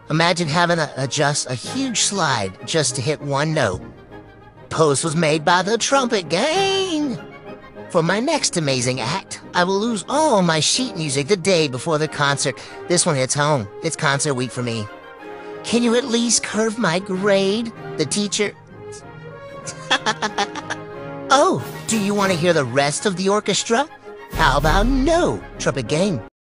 Imagine having to adjust a huge slide just to hit one note. Post was made by the Trumpet gang. For my next amazing act, I will lose all my sheet music the day before the concert. This one hits home. It's concert week for me. Can you at least curve my grade? The teacher... Oh, do you want to hear the rest of the orchestra? How about no, Trumpet gang?